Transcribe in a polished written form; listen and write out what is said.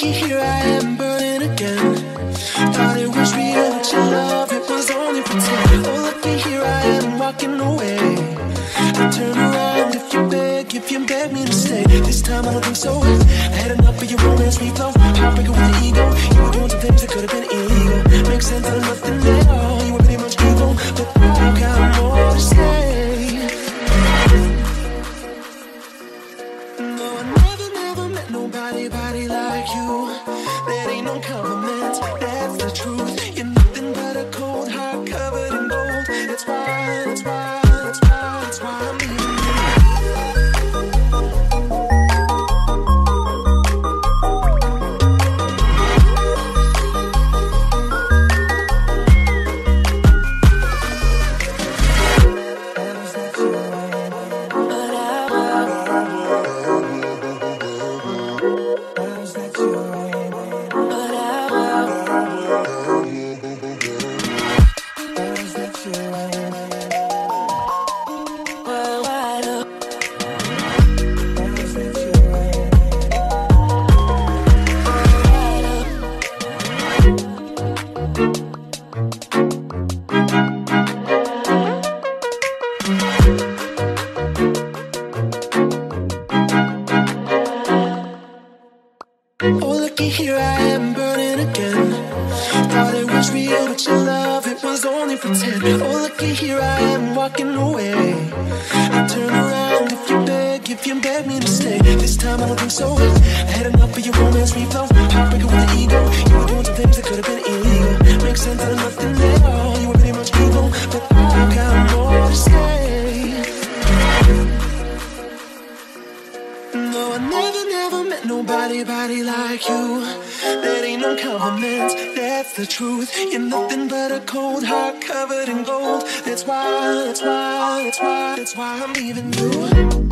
looky here, I am burning again. Thought it was real, but your love, it was only pretend. Oh, looky here, I am walking away. I turn around if you beg me to stay. This time I don't think so. I had enough of your romance reflow. Heartbreaker with the ego. You were doing some things that could have been illegal. Makes sense out of nothing at all. You were pretty much evil, but I've got more to say. No, I never met nobody like you. That ain't no compliment, that's the truth. You're nothing but a cold heart covered in gold. That's why I'm leaving you. Oh, looky here, I am burning again. Thought it was real, but your love, it was only pretend. Oh, looky here, I am walking away. I turn around if you beg me to stay. This time I don't think so. I had enough of your romance reflow. Heartbreaker with the ego. You were doing some things that could have been illegal. Makes sense out of nothing at all. You were pretty much evil, but I've got more to say. No, I never met nobody like you. That ain't no compliment, that's the truth. You're nothing but a cold heart covered in gold. That's why I'm leaving you.